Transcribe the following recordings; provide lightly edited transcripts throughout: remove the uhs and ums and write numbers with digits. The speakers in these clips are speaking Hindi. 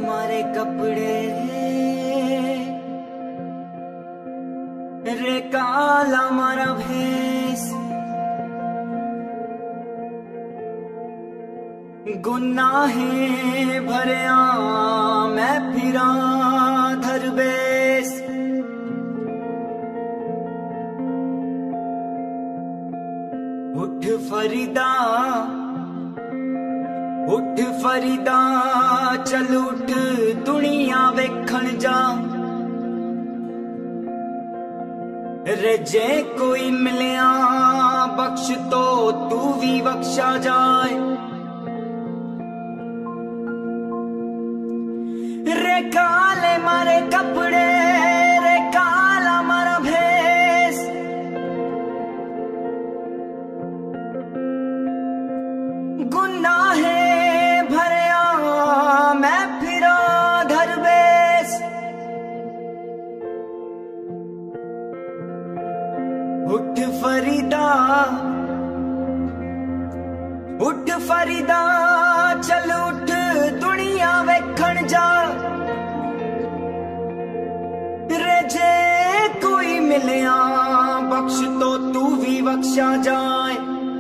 मारे कपड़े रे काला मारा भेस, गुनाहे भरिया मैं फिरा धरबेस। उठ फरीदा उठ फरीदा चल उठ दुनिया वेखण जा, रे जे कोई मिलिया बख्श तो तू भी बख्शा जाए। रे काले मारे कपड़े रे काला मारा भेस, गुनाहे भरिया मैं फिरा धरबेस। उठ फरीदा उठ फरीदा चल उठ दुनिया वेखण जा, रे जे कोई मिलिया बख्श तो तू भी बख्शा जाए।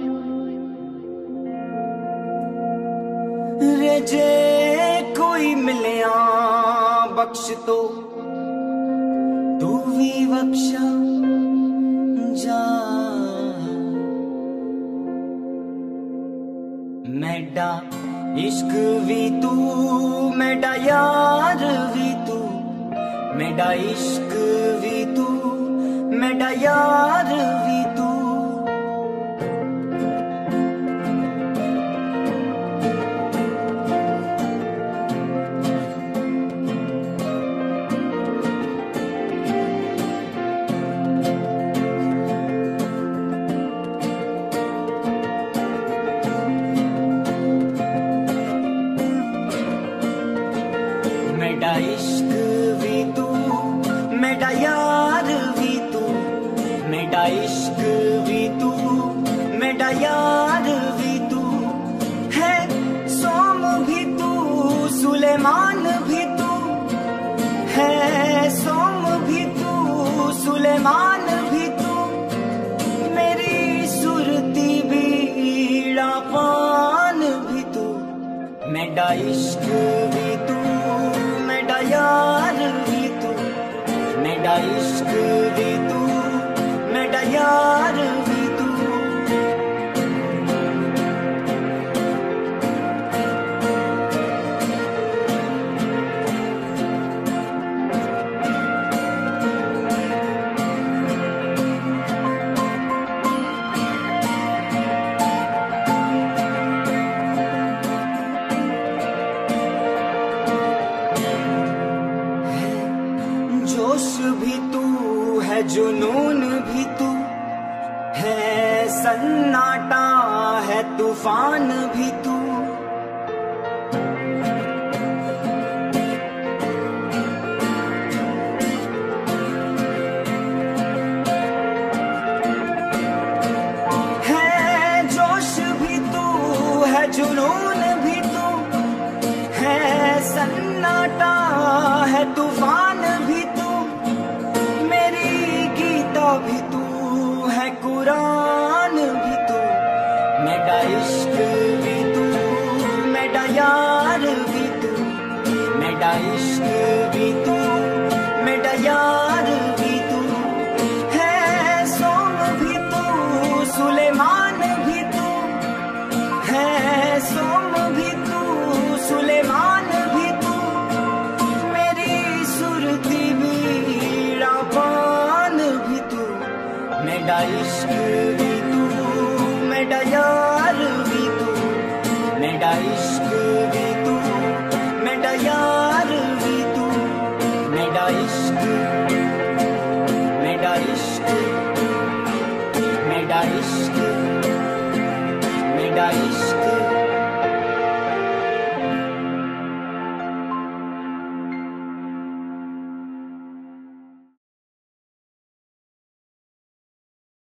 रे जे कोई मिलिया बख्श तो तू भी बख्शा जा। मेरा इश्क भी तू मेरा यार भी तू, मेरा इश्क भी तू मेरा यार भी तू। मेरा इश्क भी तू मेरा यार भी तू, मेरा इश्क भी तू मेरा यार भी तू। है सोम भी तू सुलेमान भी तू, है सोम भी तू सुलेमान भी तू। मेरी सुरती बीड़ा पान भी तू, मेरा इश्क भी तू मेरा यार भी तू, मेरा इश्क भी तू मेरा यार भी तू। जोश भी तू है जुनून भी तू है, सन्नाटा है तूफान भी तू। है जोश भी तू है जुनून भी तू है, सन्नाटा है तूफान भी तू। भी तू है कुरान भी तू, मेरा इश्क भी तू मेरा यार भी तू, मेरा इश्क भी तू मेरा यार भी तू। है सोम भी तू सुलेमान भी तू, है सोम भी तू सुलेमान भी तू। मेरी सुरती बीड़ा पान भी तू, मेरा इश्क भी तू मेरा यार भी तू, मेरा इश्क भी तू मेरा यार भी तू। मेरा इश्क मेरा इश्क मेरा इश्क मेरा इश्क